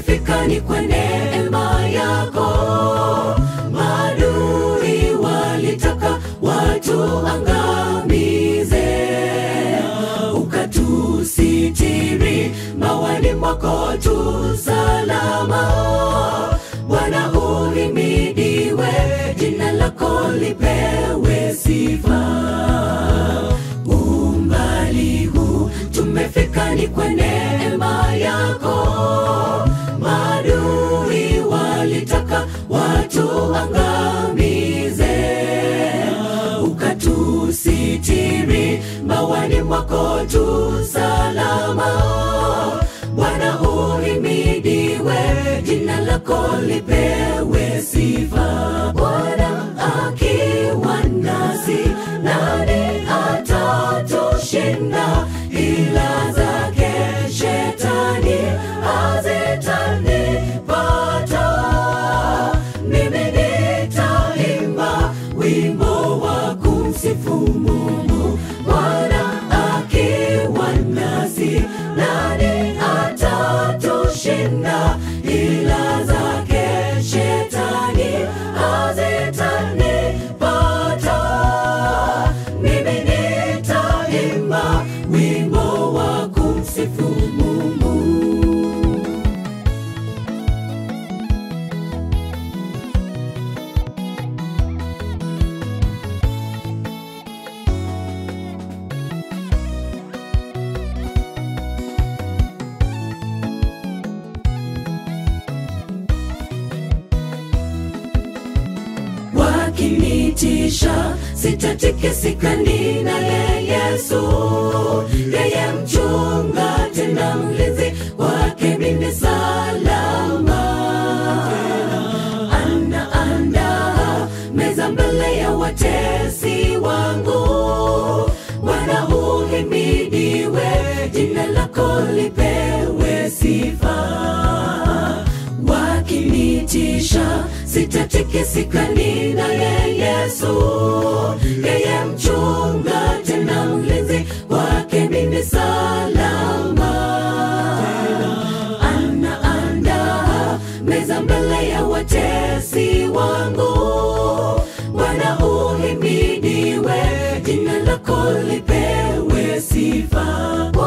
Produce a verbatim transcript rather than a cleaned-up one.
tumefika ni kwa neema yako. Maadui walitaka watuangamize, ukatusitiri mawani mwako tu salama. Bwana uhimidiwe, jina lako lipewe sifa. Umbali huu tumefika ni kwa neema yako. Maadui walitaka watuangamize, ukatusitiri mawani mwako tu salama. Bwana uhimidiwe, jina lako lipewe sifa. Bwana akiwa nasi, nani atatushinda? Ila zake shetani hazitanipata. Mimi nitaimba wimbo wa kumsifu Mungu. Bwana akiwa nasi, nani atatushinda? Ila zake shetani hazitanipata. Mimi nitaimba wimbo wa kumsifu Mungu. Wakinitisha sitatikisika, ninaye Yesu. Yeye mchunga tena mlinzi, wake mimi salama. Anaandaa meza mbele ya watesi wangu. Bwana uhimidiwe, jina lako lipewe sifa. Wakinitisha sitatikisika, ninaye Yesu. Yeye mchunga tena mlinzi, wake mimi salama. Anaandaa meza mbele ya watesi wangu. Bwana uhimidiwe, jina lako lipewe sifa.